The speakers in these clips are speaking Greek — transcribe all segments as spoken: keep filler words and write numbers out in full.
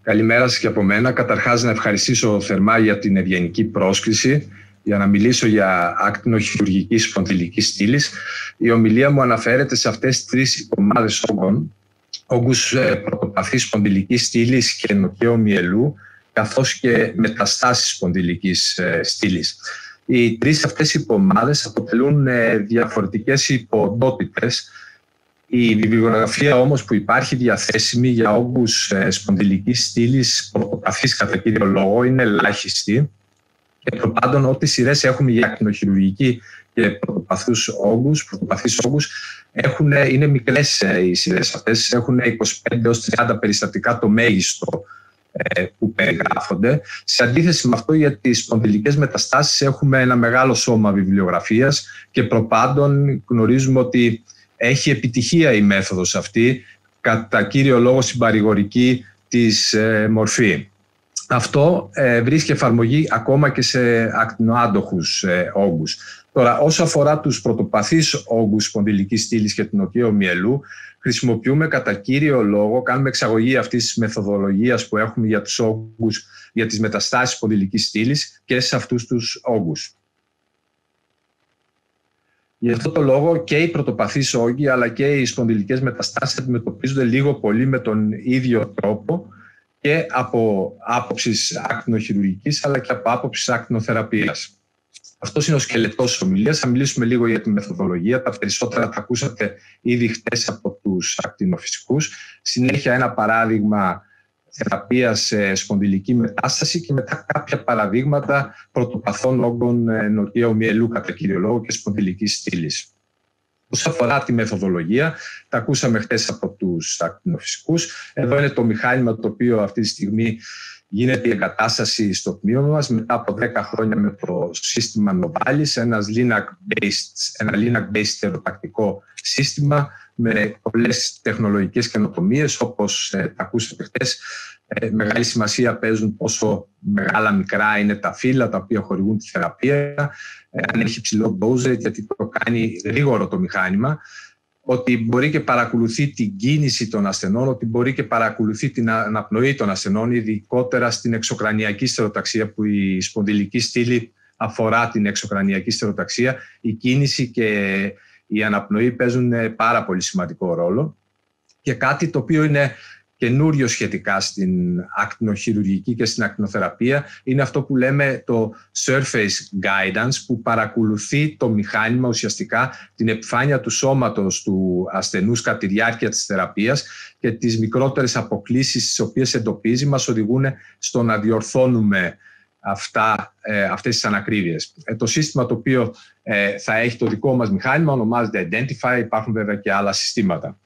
Καλημέρα σας και από μένα. Καταρχάς να ευχαριστήσω θερμά για την ευγενική πρόσκληση για να μιλήσω για ακτινοχειρουργική σπονδυλική στήλης. Η ομιλία μου αναφέρεται σε αυτές τις τρεις υπομάδες όγκων, όγκους πρωτοπαθής σπονδυλικής στήλης και νοκαίου μυελού, καθώς και μεταστάσεις σπονδυλικής στήλης. Οι τρεις αυτές υπομάδες αποτελούν διαφορετικές υποοντότητες. Η βιβλιογραφία όμως που υπάρχει διαθέσιμη για όγκους σπονδυλικής στήλης πρωτοπαθής κατά κύριο λόγο είναι ελάχιστη, και προπάντων ό,τι σειρές έχουμε για ακτινοχειρουργική και πρωτοπαθούς όγκους, πρωτοπαθείς όγκους, έχουν, είναι μικρές οι σειρές αυτές, έχουν είκοσι πέντε έως τριάντα περιστατικά το μέγιστο ε, που περιγράφονται. Σε αντίθεση με αυτό, για τις σπονδυλικές μεταστάσεις έχουμε ένα μεγάλο σώμα βιβλιογραφίας και προπάντων γνωρίζουμε ότι έχει επιτυχία η μέθοδος αυτή, κατά κύριο λόγο στην παρηγορική της ε, μορφή. Αυτό ε, βρίσκει εφαρμογή ακόμα και σε ακτινοάντοχους ε, όγκους. Τώρα, όσο αφορά τους πρωτοπαθείς όγκους σπονδυλικής στήλης και του νοκαίου μυελού, χρησιμοποιούμε κατά κύριο λόγο, κάνουμε εξαγωγή αυτής της μεθοδολογίας που έχουμε για τους όγκους, για τις μεταστάσεις σπονδυλικής στήλης και σε αυτούς τους όγκους. Γι' αυτό το λόγο και οι πρωτοπαθείς όγκοι αλλά και οι σπονδυλικές μεταστάσεις αντιμετωπίζονται λίγο πολύ με τον ίδιο τρόπο, και από άποψης ακτινοχειρουργικής αλλά και από άποψης ακτινοθεραπείας. Αυτός είναι ο σκελετός της ομιλίας. Θα μιλήσουμε λίγο για τη μεθοδολογία. Τα περισσότερα τα ακούσατε ήδη χτες από τους ακτινοφυσικούς. Συνέχεια ένα παράδειγμα θεραπείας σε σπονδυλική μετάσταση και μετά κάποια παραδείγματα πρωτοπαθών όγκων νοκαίου μυελού κατά κύριο λόγο και σπονδυλικής στήλης. Όσον αφορά τη μεθοδολογία, τα ακούσαμε χτες από τους ακτινοφυσικούς. Εδώ είναι το μηχάνημα το οποίο αυτή τη στιγμή γίνεται η εγκατάσταση στο τμήμα μας μετά από δέκα χρόνια με το σύστημα Novalis, ένας Linux-based, ένα Linux-based τεροτακτικό σύστημα με πολλές τεχνολογικές καινοτομίες, όπως ε, τα ακούσατε χτες. Ε, μεγάλη σημασία παίζουν πόσο μεγάλα μικρά είναι τα φύλλα τα οποία χορηγούν τη θεραπεία, ε, αν έχει ψηλό dose, γιατί το κάνει γρήγορο το μηχάνημα, ότι μπορεί και παρακολουθεί την κίνηση των ασθενών, ότι μπορεί και παρακολουθεί την αναπνοή των ασθενών, ειδικότερα στην εξωκρανιακή στεροταξία, που η σπονδυλική στήλη αφορά την εξωκρανιακή στεροταξία. Η κίνηση και η αναπνοή παίζουν πάρα πολύ σημαντικό ρόλο. Και κάτι το οποίο είναι καινούριο σχετικά στην ακτινοχειρουργική και στην ακτινοθεραπεία είναι αυτό που λέμε το surface guidance, που παρακολουθεί το μηχάνημα ουσιαστικά την επιφάνεια του σώματος του ασθενούς κατά τη διάρκεια της θεραπείας, και τις μικρότερες αποκλίσεις τις οποίες εντοπίζει μας οδηγούν στο να διορθώνουμε αυτά, ε, αυτές τις ανακρίβειες. Ε, το σύστημα το οποίο ε, θα έχει το δικό μας μηχάνημα ονομάζεται Identify. Υπάρχουν βέβαια και άλλα συστήματα.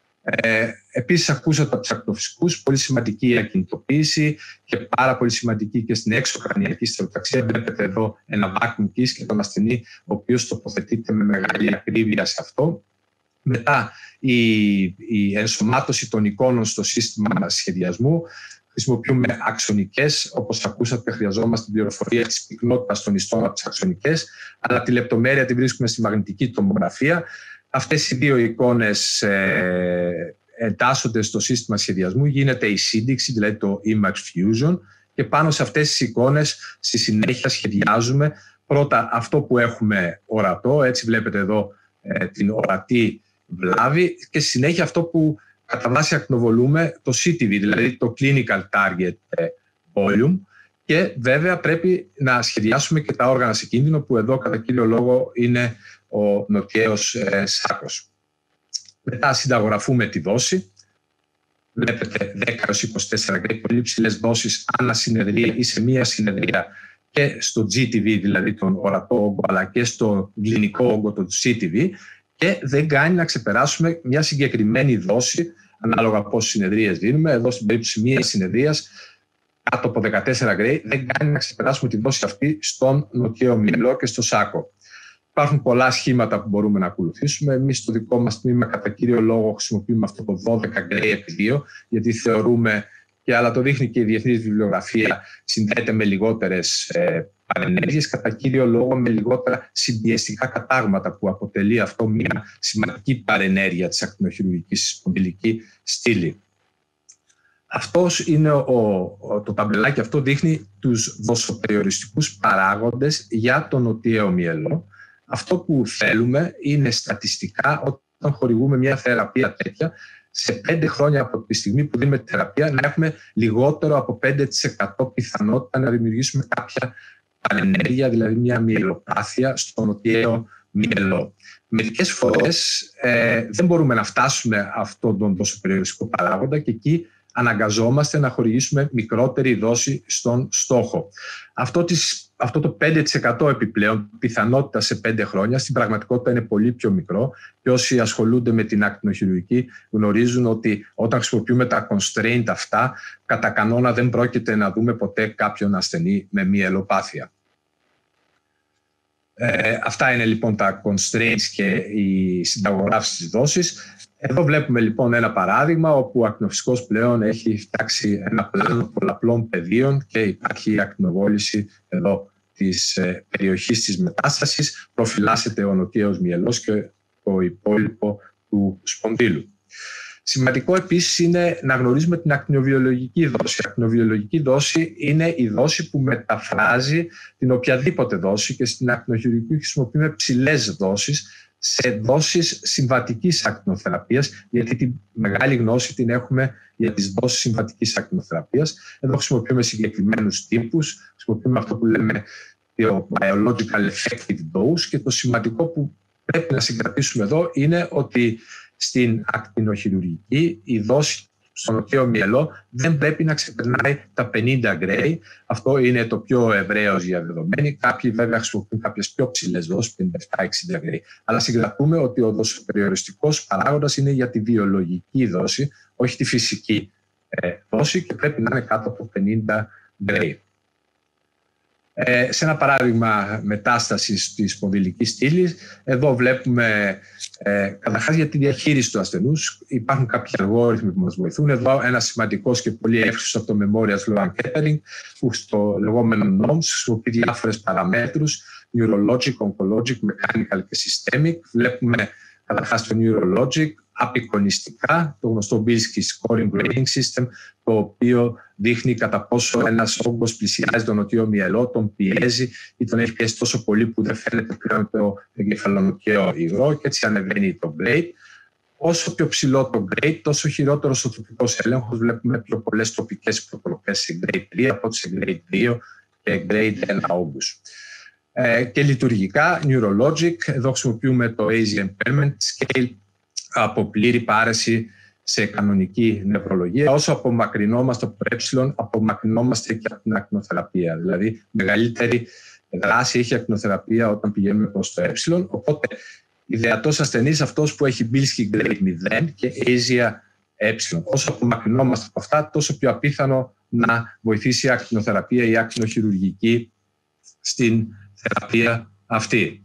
Ε, επίσης ακούσατε από τους ακτινοφυσικούς, πολύ σημαντική η ακινητοποίηση και πάρα πολύ σημαντική και στην εξωκρανιακή στεροταξία. Βλέπετε εδώ ένα vacuum case και τον ασθενή ο οποίος τοποθετείται με μεγάλη ακρίβεια σε αυτό. Μετά η, η ενσωμάτωση των εικόνων στο σύστημα σχεδιασμού. Χρησιμοποιούμε αξονικές, όπως ακούσατε χρειαζόμαστε την πληροφορία της πυκνότητας των ιστών από τις αξονικές, αλλά τη λεπτομέρεια τη βρίσκουμε στη μαγνητική τομογραφία. Αυτές οι δύο εικόνες ε, εντάσσονται στο σύστημα σχεδιασμού, γίνεται η σύνδεξη, δηλαδή το image fusion, και πάνω σε αυτές τις εικόνες στη συνέχεια σχεδιάζουμε πρώτα αυτό που έχουμε ορατό, έτσι βλέπετε εδώ ε, την ορατή βλάβη, και στη συνέχεια αυτό που κατά βάση ακτινοβολούμε, το σι τι βι, δηλαδή το Clinical Target Volume, και βέβαια πρέπει να σχεδιάσουμε και τα όργανα σε κίνδυνο, που εδώ κατά κύριο λόγο είναι ο νοκαίος ε, σάκος. Μετά συνταγογραφούμε τη δόση. Βλέπετε δέκα έως είκοσι τέσσερα γκρέι, πολύ ψηλές δόσεις ανά συνεδρία ή σε μία συνεδρία, και στο τζι τι βι, δηλαδή τον ορατό όγκο, αλλά και στο κλινικό όγκο, το σι τι βι, και δεν κάνει να ξεπεράσουμε μια συγκεκριμένη δόση ανάλογα πόσες συνεδρίες δίνουμε. Εδώ στην περίπτωση μία συνεδρίας κάτω από δεκατέσσερα γκρέι δεν κάνει να ξεπεράσουμε τη δόση αυτή στον νοκαίο μυελό και στο σάκο. Υπάρχουν πολλά σχήματα που μπορούμε να ακολουθήσουμε. Εμείς στο δικό μας τμήμα κατά κύριο λόγο χρησιμοποιούμε αυτό το δώδεκα γκρέι επί δύο, γιατί θεωρούμε, και αλλά το δείχνει και η διεθνής βιβλιογραφία, συνδέεται με λιγότερες ε, παρενέργειες, κατά κύριο λόγο με λιγότερα συμπιεστικά κατάγματα, που αποτελεί αυτό μια σημαντική παρενέργεια της ακτινοχειρουργικής σπονδυλική στήλη. Αυτός είναι ο, ο, το ταμπελάκι αυτό δείχνει τους δοσοπεριοριστικούς παράγοντες για τον νοτιαίο μυελό. Αυτό που θέλουμε είναι στατιστικά, όταν χορηγούμε μια θεραπεία τέτοια, σε πέντε χρόνια από τη στιγμή που δίνουμε τη θεραπεία, να έχουμε λιγότερο από πέντε τοις εκατό πιθανότητα να δημιουργήσουμε κάποια πανενέργεια, δηλαδή μια μυελοπάθεια στο νοτιαίο μυελό. Μερικές φορές ε, δεν μπορούμε να φτάσουμε αυτόν τον δοσοπεριοριστικό παράγοντα και εκεί αναγκαζόμαστε να χορηγήσουμε μικρότερη δόση στον στόχο. Αυτό, της, αυτό το πέντε τοις εκατό επιπλέον πιθανότητα σε πέντε χρόνια στην πραγματικότητα είναι πολύ πιο μικρό και όσοι ασχολούνται με την ακτινοχειρουργική γνωρίζουν ότι όταν χρησιμοποιούμε τα constraint αυτά, κατά κανόνα δεν πρόκειται να δούμε ποτέ κάποιον ασθενή με μυελοπάθεια. Ε, αυτά είναι λοιπόν τα constraints και η συνταγογράφηση της δόσης. Εδώ βλέπουμε λοιπόν ένα παράδειγμα όπου ο ακτινοφυσικός πλέον έχει φτιάξει ένα πλάνο πολλαπλών πεδίων και υπάρχει ακτινοβόληση εδώ της ε, περιοχής της μετάστασης. Προφυλάσσεται ο νοτιαίος μυελός και το υπόλοιπο του σπονδύλου. Σημαντικό επίσης είναι να γνωρίζουμε την ακτινοβιολογική δόση. Η ακτινοβιολογική δόση είναι η δόση που μεταφράζει την οποιαδήποτε δόση και στην ακτινοχειρουργική χρησιμοποιούμε ψηλές δόσεις σε δόσεις συμβατικής ακτινοθεραπείας, γιατί τη μεγάλη γνώση την έχουμε για τις δόσεις συμβατικής ακτινοθεραπείας. Εδώ χρησιμοποιούμε συγκεκριμένους τύπους, χρησιμοποιούμε αυτό που λέμε το biological effective dose και το σημαντικό που πρέπει να συγκρατήσουμε εδώ είναι ότι στην ακτινοχειρουργική η δόση στο νοτιαίο μυελό δεν πρέπει να ξεπερνάει τα πενήντα γκρέι. Αυτό είναι το πιο ευρέως διαδεδομένο. Κάποιοι βέβαια χρησιμοποιούν κάποιες πιο ψηλές δόσεις, πενήντα επτά εξήντα γκρέι. Αλλά συγκρατούμε ότι ο δοσοπεριοριστικός παράγοντας είναι για τη βιολογική δόση, όχι τη φυσική ε, δόση και πρέπει να είναι κάτω από πενήντα γκρέι. Ε, σε ένα παράδειγμα μετάστασης της σπονδυλικής στήλης, εδώ βλέπουμε ε, καταρχάς για τη διαχείριση του ασθενούς. Υπάρχουν κάποιοι αλγόριθμοι που μας βοηθούν. Εδώ ένα σημαντικός και πολύ εύκολος από το Memorial Sloan and Kettering, που στο λεγόμενο νόμς χρησιμοποιεί διάφορες παραμέτρους, neurologic, oncologic, mechanical και systemic. Βλέπουμε καταρχάς το neurologic, απεικονιστικά, το γνωστό Bilski Scoring Grading System, το οποίο δείχνει κατά πόσο ένας όγκος πλησιάζει τον νοτιαίο μυελό, τον πιέζει ή τον έχει πιέσει τόσο πολύ που δεν φαίνεται πλέον το εγκεφαλονοτιαίο υγρό και έτσι ανεβαίνει το grade. Όσο πιο ψηλό το grade, τόσο χειρότερος ο τοπικός έλεγχος. Βλέπουμε πιο πολλές τοπικές προτροπές σε grade τρία από σε grade δύο και grade ένα όγκους. Ε, και λειτουργικά, neurologic, εδώ χρησιμοποιούμε το έι ζι Impairment Scale από πλήρη πάρεση σε κανονική νευρολογία. Όσο απομακρυνόμαστε από το ε, απομακρυνόμαστε και από την ακτινοθεραπεία. Δηλαδή, μεγαλύτερη δράση έχει η ακτινοθεραπεία όταν πηγαίνουμε προς το ε. Οπότε, ιδεατός ασθενής αυτός που έχει Bilski grade μηδέν και ASIA ε. Όσο απομακρυνόμαστε από αυτά, τόσο πιο απίθανο να βοηθήσει η ακτινοθεραπεία ή η ακτινοχειρουργική στην θεραπεία αυτή.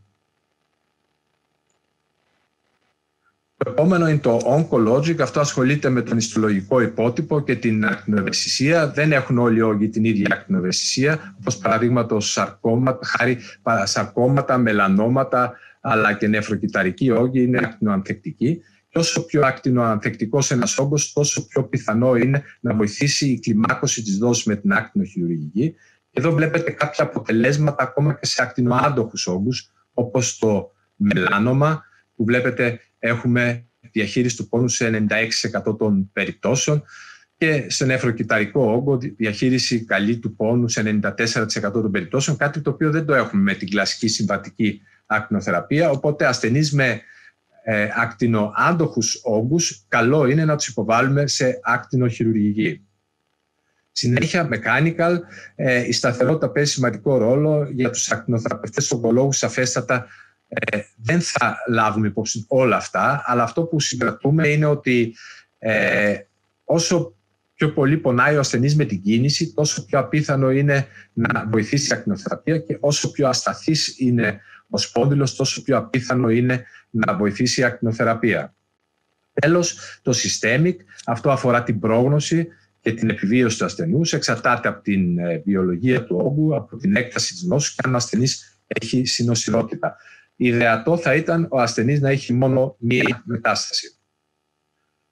Το επόμενο είναι το oncologic. Αυτό ασχολείται με τον ιστολογικό υπότυπο και την ακτινοευαισθησία. Δεν έχουν όλοι οι όγκοι την ίδια ακτινοευαισθησία, όπως παραδείγματος σαρκώματα, χάρη σαρκώματα, μελανόματα, αλλά και νεφροκυταρικοί όγκοι είναι ακτινοανθεκτικοί. Και όσο πιο ακτινοανθεκτικός ένας όγκος, τόσο πιο πιθανό είναι να βοηθήσει η κλιμάκωση της δόσης με την ακτινοχειρουργική. Εδώ βλέπετε κάποια αποτελέσματα ακόμα και σε ακτινοάντοχους όγκους, όπως το μελάνομα, που βλέπετε έχουμε διαχείριση του πόνου σε ενενήντα έξι τοις εκατό των περιπτώσεων και σε νεφροκυταρικό όγκο διαχείριση καλή του πόνου σε ενενήντα τέσσερα τοις εκατό των περιπτώσεων, κάτι το οποίο δεν το έχουμε με την κλασική συμβατική ακτινοθεραπεία. Οπότε ασθενείς με ε, ακτινοάντοχους όγκους, καλό είναι να τους υποβάλουμε σε ακτινοχειρουργική. Συνέχεια, mechanical, ε, η σταθερότητα παίζει σημαντικό ρόλο για τους ακτινοθεραπευτές ογκολόγους. Σαφέστατα ε, δεν θα λάβουμε υπόψη όλα αυτά, αλλά αυτό που συγκρατούμε είναι ότι ε, όσο πιο πολύ πονάει ο ασθενής με την κίνηση, τόσο πιο απίθανο είναι να βοηθήσει η ακτινοθεραπεία και όσο πιο ασταθής είναι ο σπόνδυλος, τόσο πιο απίθανο είναι να βοηθήσει η ακτινοθεραπεία. Τέλος, το systemic, αυτό αφορά την πρόγνωση και την επιβίωση του ασθενούς, εξαρτάται από την βιολογία του όγκου, από την έκταση της νόσου και αν ο ασθενής έχει συνοσηρότητα. Ιδεατό θα ήταν ο ασθενής να έχει μόνο μία μετάσταση.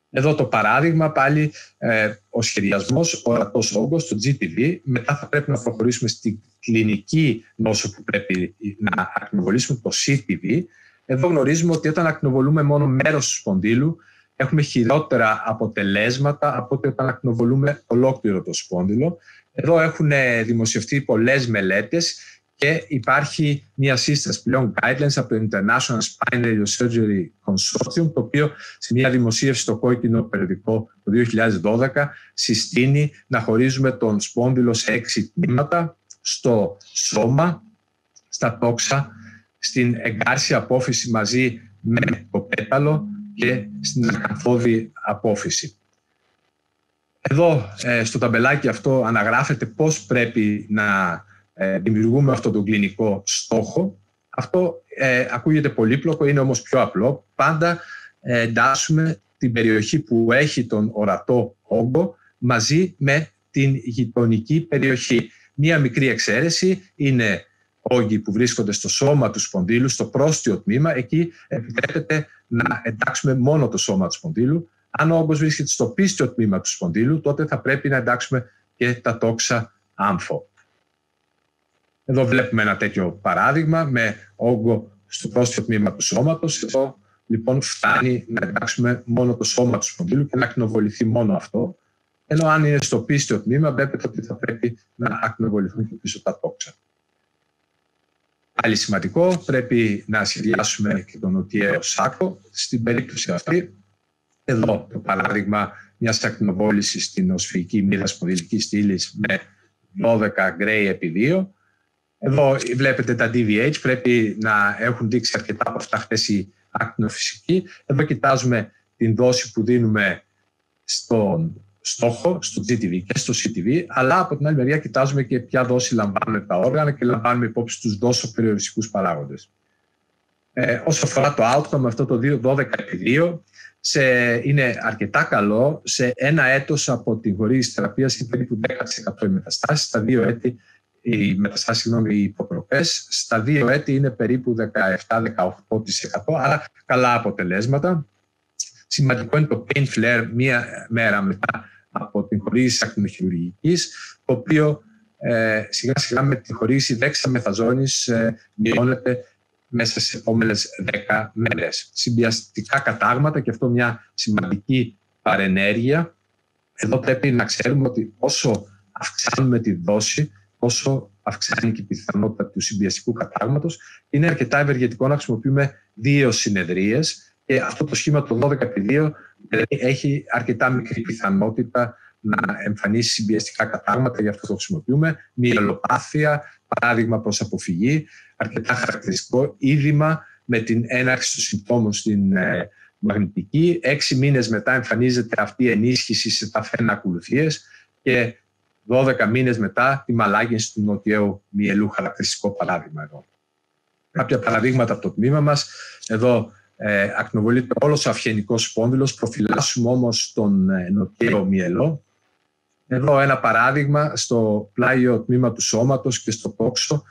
Εδώ το παράδειγμα πάλι, ε, ο σχεδιασμός ορατός όγκος, το τζι τι βι. Μετά θα πρέπει να προχωρήσουμε στη κλινική νόσο που πρέπει να ακτινοβολήσουμε, το σι τι βι. Εδώ γνωρίζουμε ότι όταν ακτινοβολούμε μόνο μέρος του σπονδύλου, έχουμε χειρότερα αποτελέσματα από ότι όταν ακτινοβολούμε ολόκληρο το σπόνδυλο. Εδώ έχουν δημοσιευτεί πολλές μελέτες και υπάρχει μια σύσταση πλέον guidelines από το International Spine Radiosurgery Consortium, το οποίο σε μια δημοσίευση στο κόκκινο περιοδικό το δύο χιλιάδες δώδεκα συστήνει να χωρίζουμε τον σπόνδυλο σε έξι τμήματα, στο σώμα, στα τόξα, στην εγκάρσια απόφυση μαζί με το πέταλο και στην ακαθόδη απόφυση. Εδώ στο ταμπελάκι αυτό αναγράφεται πώς πρέπει να δημιουργούμε αυτόν τον κλινικό στόχο. Αυτό ε, ακούγεται πολύπλοκο, είναι όμως πιο απλό. Πάντα ε, εντάσσουμε την περιοχή που έχει τον ορατό όγκο μαζί με την γειτονική περιοχή. Μία μικρή εξαίρεση είναι όγκοι που βρίσκονται στο σώμα του σπονδύλου, στο πρόστιο τμήμα. Εκεί επιτρέπεται να εντάξουμε μόνο το σώμα του σπονδύλου. Αν ο όγκος βρίσκεται στο πίστιο τμήμα του σπονδύλου, τότε θα πρέπει να εντάξουμε και τα τόξα άμφο. Εδώ βλέπουμε ένα τέτοιο παράδειγμα με όγκο στο πρόστιο τμήμα του σώματος. Εδώ λοιπόν φτάνει να εντάξουμε μόνο το σώμα του σπονδύλου και να ακτινοβοληθεί μόνο αυτό. Ενώ αν είναι στο πίστιο τμήμα, βλέπετε ότι θα πρέπει να ακτινοβοληθούν και πίσω τα τόξα. Άλλη σημαντικό, πρέπει να σχεδιάσουμε και τον νοτιαίο σάκο. Στην περίπτωση αυτή, εδώ το παράδειγμα μιας ακτινοβόλησης στην οσφυγική μύδα σπονδυλικής στήλης με δώδεκα γκρέι επί δύο. Εδώ βλέπετε τα ντι βι έιτς, πρέπει να έχουν δείξει αρκετά από αυτά χθες οι ακτινοφυσικοί. Εδώ κοιτάζουμε την δόση που δίνουμε στον στόχο, στο τζι τι βι και στο σι τι βι, αλλά από την άλλη μεριά κοιτάζουμε και ποια δόση λαμβάνουμε τα όργανα και λαμβάνουμε υπόψη τους δόσο-περιοριστικούς παράγοντες. Ε, όσο αφορά το outcome, αυτό το δώδεκα επί δύο σε, είναι αρκετά καλό. Σε ένα έτος από την χορήγηση θεραπείας είναι περίπου δέκα τοις εκατό οι μεταστάσεις, στα δύο έτη οι μεταστάσεις, συγγνώμη, οι υποπροπές, στα δύο έτη είναι περίπου δεκαεπτά με δεκαοκτώ τοις εκατό, άρα καλά αποτελέσματα. Σημαντικό είναι το pain flare μία μέρα μετά από την χορήγηση ακτινοχειρουργικής, το οποίο ε, σιγά σιγά με την χορήγηση δέξαμεθαζόνης ε, μειώνεται μέσα σε επόμενες δέκα μέρες. Συμπιαστικά κατάγματα, και αυτό μια σημαντική παρενέργεια. Εδώ πρέπει να ξέρουμε ότι όσο αυξάνουμε τη δόση, όσο αυξάνει και η πιθανότητα του συμπιαστικού κατάγματος. Είναι αρκετά ευεργετικό να χρησιμοποιούμε δύο συνεδρίες και αυτό το σχήμα το δώδεκα επί δύο έχει αρκετά μικρή πιθανότητα να εμφανίσει συμπιαστικά κατάγματα, γι' αυτό το χρησιμοποιούμε. Μυελοπάθεια, παράδειγμα προς αποφυγή, αρκετά χαρακτηριστικό είδημα με την έναρξη των συμπτώμων στην ε, μαγνητική. Έξι μήνες μετά εμφανίζεται αυτή η ενίσχυση σε τα φένα ακολουθίες και δώδεκα μήνες μετά τη μαλάγινση του νοτιαίου μυελού, χαρακτηριστικό παράδειγμα εδώ. Κάποια παραδείγματα από το τμήμα μας. Εδώ ε, ακτινοβολείται όλος ο αυχενικός σπόνδυλος, προφυλάσσουμε όμως τον ε, νοτιαίο μυελό. Εδώ ένα παράδειγμα στο πλάγιο τμήμα του σώματος και στο τόξο,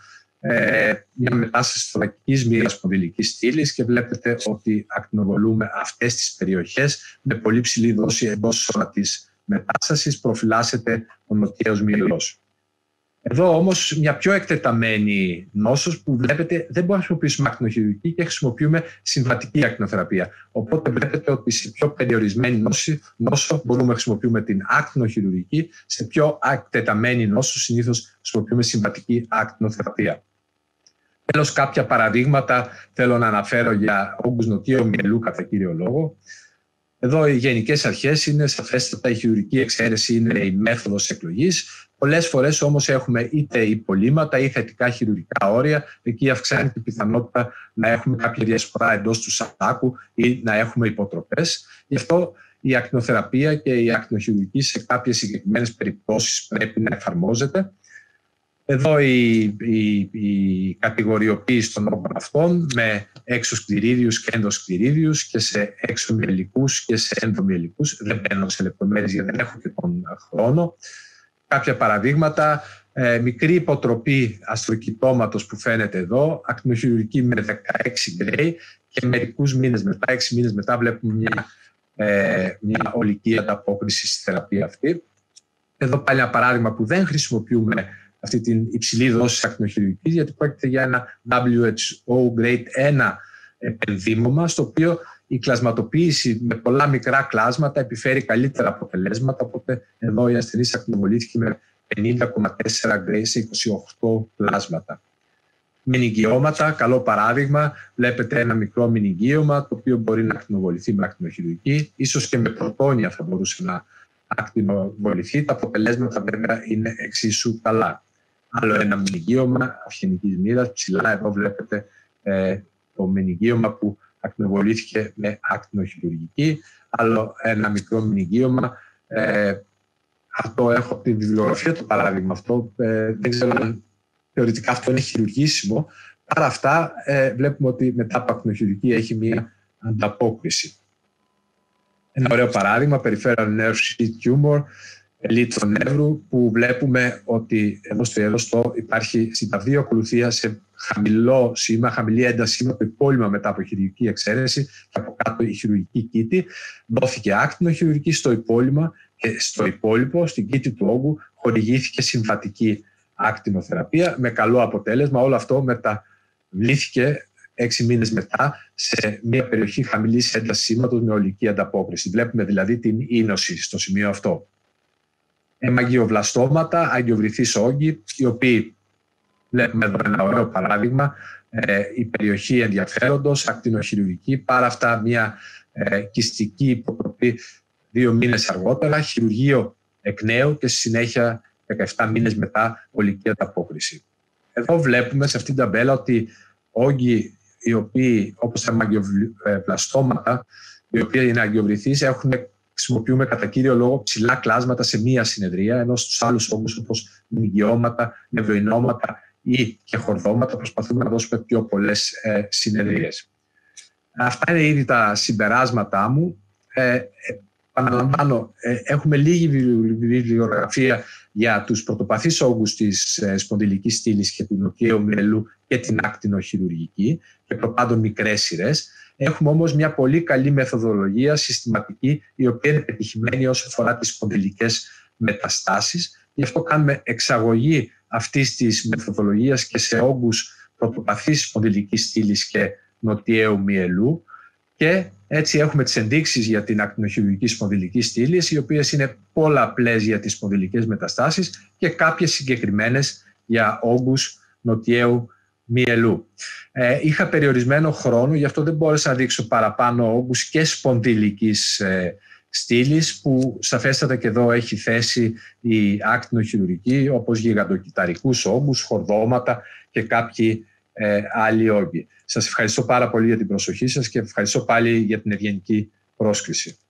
ε, μια μετάσταση θωρακικής μοίρας σπονδυλικής στήλης, και βλέπετε ότι ακτινοβολούμε αυτές τις περιοχές με πολύ ψηλή δόση εντός ορατής μετάστασης, προφυλάσσεται ο νοτιαίος μυελός. Εδώ όμως μια πιο εκτεταμένη νόσος που βλέπετε δεν μπορούμε να χρησιμοποιήσουμε ακτινοχειρουργική και χρησιμοποιούμε συμβατική ακτινοθεραπεία. Οπότε βλέπετε ότι σε πιο περιορισμένη νόση, νόσο μπορούμε να χρησιμοποιούμε την ακτινοχειρουργική, σε πιο εκτεταμένη νόσο συνήθως χρησιμοποιούμε συμβατική ακτινοθεραπεία. Τέλος, κάποια παραδείγματα θέλω να αναφέρω για όγκους νοτιαίου μυελού κατά κύριο λόγο. Εδώ οι γενικές αρχές είναι σαφέστατα, η χειρουργική εξαίρεση είναι η μέθοδος εκλογής. Πολλές φορές όμως έχουμε είτε υπολείμματα ή θετικά χειρουργικά όρια. Εκεί αυξάνεται η πιθανότητα να έχουμε κάποια διασπορά εντός του σάκου ή να έχουμε υποτροπές. Γι' αυτό η ακτινοθεραπεία και η ακτινοχειρουργική σε κάποιες συγκεκριμένες περιπτώσεις πρέπει να εφαρμόζεται. Εδώ η, η, η κατηγοριοποίηση των όγκων αυτών με εξωσκληρίδιους και ενδοσκληρίδιους και σε εξωμυελικούς και σε ενδομυελικούς. Δεν μπαίνω σε λεπτομέρειες γιατί δεν έχω και τον χρόνο. Κάποια παραδείγματα, ε, μικρή υποτροπή αστροκυτώματος που φαίνεται εδώ, ακτινοχειρουργική με δεκαέξι γκρέι, και μερικούς μήνες μετά, έξι μήνες μετά, βλέπουμε μια ε, μια ολική ανταπόκριση στη θεραπεία αυτή. Εδώ πάλι ένα παράδειγμα που δεν χρησιμοποιούμε αυτή την υψηλή δόση ακτινοχειρουργικής, γιατί πρόκειται για ένα ντάμπλιου έιτς ο Grade ένα επενδύμωμα, στο οποίο η κλασματοποίηση με πολλά μικρά κλάσματα επιφέρει καλύτερα αποτελέσματα, οπότε εδώ η ασθενής ακτινοβολήθηκε με πενήντα κόμμα τέσσερα Gray σε είκοσι οκτώ πλάσματα. Μηνυγγιώματα, καλό παράδειγμα. Βλέπετε ένα μικρό μηνυγγίωμα, το οποίο μπορεί να ακτινοβοληθεί με ακτινοχειρουργική, ίσως και με πρωτόνια θα μπορούσε να ακτινοβοληθεί. Τα αποτελέσματα βέβαια είναι εξίσου καλά. Άλλο ένα μηνυγγίωμα αυγενικής μοίρας, ψηλά εδώ βλέπετε ε, το μηνυγγίωμα που ακτινοβολήθηκε με ακτινοχειρουργική. Άλλο ένα μικρό μηνυγγίωμα. Ε, αυτό έχω από τη βιβλιογραφία το παράδειγμα αυτό. Ε, δεν ξέρω αν θεωρητικά αυτό είναι χειρουργήσιμο. Παρά αυτά ε, βλέπουμε ότι μετά από ακτινοχειρουργική έχει μία ανταπόκριση. Ένα ωραίο παράδειγμα, peripheral nerve sheath tumor, λύτρο νεύρου, που βλέπουμε ότι εδώ στο ιερόστο υπάρχει συνταβδή ακολουθία σε χαμηλό σήμα, χαμηλή ένταση σήμα, το υπόλοιμα μετά από χειρουργική εξαίρεση και από κάτω η χειρουργική κήτη. Δόθηκε ακτινοχειρουργική στο υπόλοιμα και στο υπόλοιπο, στην κήτη του όγκου, χορηγήθηκε συμβατική ακτινοθεραπεία με καλό αποτέλεσμα. Όλο αυτό μεταβλήθηκε έξι μήνες μετά σε μια περιοχή χαμηλής έντασης σήματος με ολική ανταπόκριση. Βλέπουμε δηλαδή την ίνωση στο σημείο αυτό. Αιμαγγειοβλαστώματα, αγκιοβρυθείς όγκοι, οι οποίοι βλέπουμε εδώ ένα ωραίο παράδειγμα, ε, η περιοχή ενδιαφέροντος, ακτινοχειρουργική, παρά αυτά μια ε, κυστική υποτροπή δύο μήνες αργότερα, χειρουργείο εκ νέου και στη συνέχεια δεκαεπτά μήνες μετά ολική ανταπόκριση. Εδώ βλέπουμε σε αυτήν την ταμπέλα ότι όγκοι οι οποίοι, όπως τα αιμαγγειοβλαστώματα, οι οποίοι είναι αγκιοβρυθείς, έχουν, χρησιμοποιούμε κατά κύριο λόγο ψηλά κλάσματα σε μία συνεδρία, ενώ στους άλλους όγκους όπως μηνυγγιώματα, νευροεινώματα ή και χορδώματα προσπαθούμε να δώσουμε πιο πολλές ε, συνεδρίες. Αυτά είναι ήδη τα συμπεράσματά μου. Ε, Παναλαμβάνω, έχουμε λίγη βιβλιογραφία για τους πρωτοπαθείς όγκους της σπονδυλικής στήλης και του νοτιαίου μυελού και την ακτινοχειρουργική και προπάντων μικρές σειρές. Έχουμε όμως μια πολύ καλή μεθοδολογία συστηματική, η οποία είναι πετυχημένη όσο αφορά τις σπονδυλικές μεταστάσεις. Γι' αυτό κάνουμε εξαγωγή αυτής της μεθοδολογίας και σε όγκους πρωτοπαθείς σπονδυλικής στήλης και νοτιαίου μυελού. Και έτσι έχουμε τις ενδείξεις για την ακτινοχειρουργική σπονδυλική στήλη, οι οποίες είναι πολλαπλές για τις σπονδυλικές μεταστάσεις και κάποιες συγκεκριμένες για όγκους νοτιαίου μυελού. Ε, είχα περιορισμένο χρόνο, γι' αυτό δεν μπόρεσα να δείξω παραπάνω όγκους και σπονδυλικής ε, στήλης, που σαφέστατα και εδώ έχει θέση η ακτινοχειρουργική, όπως γιγαντοκυταρικούς όγκους, χορδώματα και κάποιοι ε, άλλοι όγκοι. Σας ευχαριστώ πάρα πολύ για την προσοχή σας και ευχαριστώ πάλι για την ευγενική πρόσκληση.